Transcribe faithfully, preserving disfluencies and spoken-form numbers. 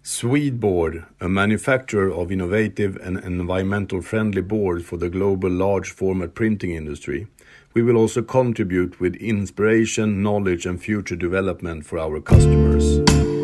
Swedboard, a manufacturer of innovative and environmental friendly boards for the global large format printing industry. We will also contribute with inspiration, knowledge and future development for our customers.